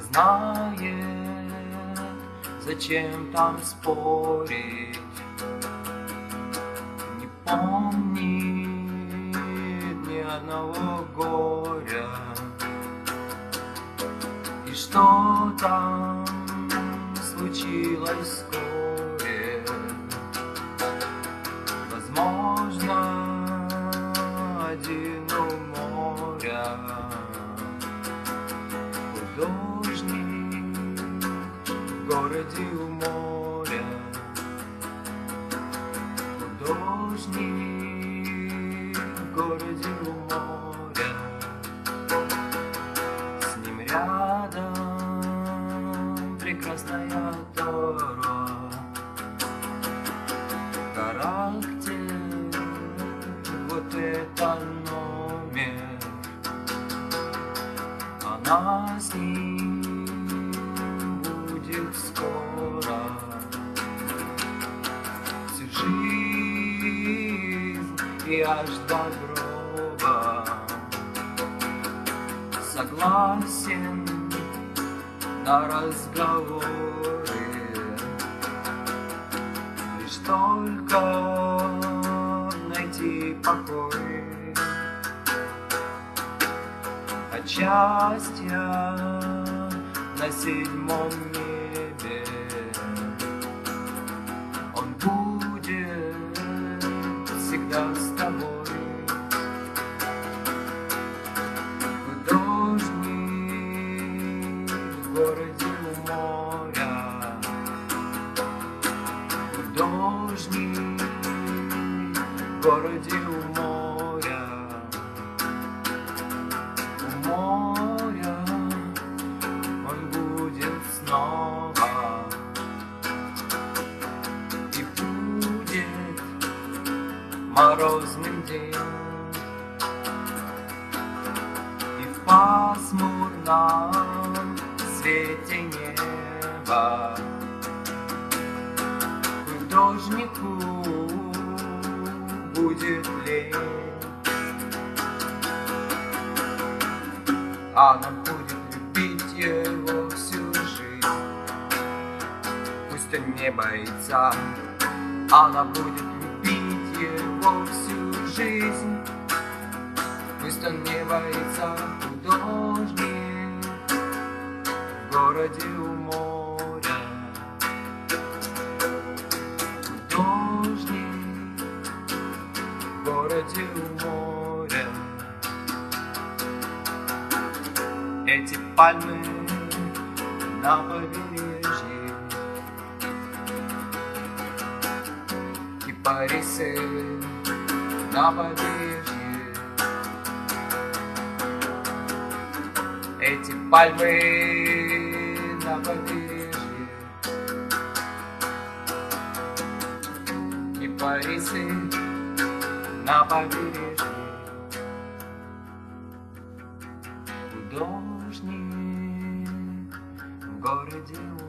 знает, зачем там спорить, не помнит ни одного горя. И что там случилось вскоре, возможно, один у моря. Художник в городе у моря. Художник в городе у моря. С ним рядом прекрасная Тора. Характер, вот это номер. Она с ним будет скоро. Всю жизнь и аж до гроба. Согласен на разговоры, лишь только найти покой от счастья на 7-м небе. Он будет всегда с тобой. Художник в городе у моря. Художник в городе у моря. У моря он будет снова. И будет морозным день. И в пасмурном свете неба художнику будет лень. Она будет любить его всю жизнь. Пусть он не боится. Она будет любить его всю жизнь. Пусть он не боится. Художник в городе у моря. Художник в городе у моря. Эти пальмы на побережье, кипарисы на побережье. Эти пальмы на побережье, кипарисы на побережье. Художник в городе.